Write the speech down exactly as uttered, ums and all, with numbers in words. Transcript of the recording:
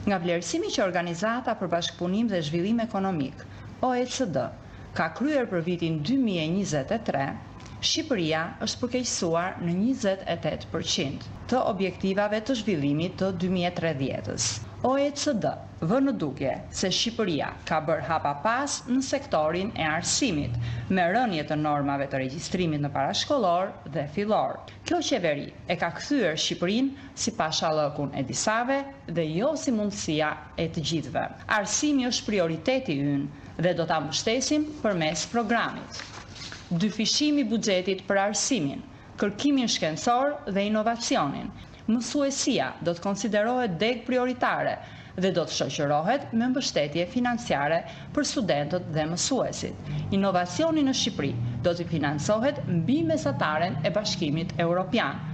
Nga vlerësimi që Organizata për Bashkëpunim dhe Zhvillim Ekonomik, O E C D, ka kryer për vitin dy mijë e njëzet e tre, Shqipëria është përkeqësuar në njëzet e tetë përqind të objektivave të zhvillimit të dy mijë e tridhjetës. O E C D vë në duke se Shqipëria ka bërë hapa pas në sektorin e arsimit, me rënje të normave të regjistrimit në parashkollor dhe fillor. Kjo qeveri e ka kthyer Shqipërinë si pashallëkun e disave dhe jo si mundësia e të gjithëve. Arsimi është prioriteti ynë dhe do ta mbështesim përmes programit. Dyfishimi i buxhetit për arsimin, kërkimin shkencor dhe inovacionin. Mësuesia do të konsiderohet deg prioritare dhe do të shoqërohet me mbështetje financiare për studentët dhe mësuesit. Inovacioni në Shqipëri do të financohet mbi mesataren e Bashkimit Evropian.